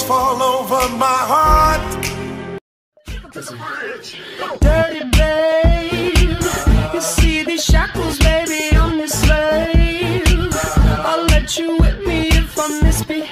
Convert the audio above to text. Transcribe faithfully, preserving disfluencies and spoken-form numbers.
fall over my heart. Dirty babe, you see these shackles, baby, I'm your slave. I'll let you whip me if I misbehave.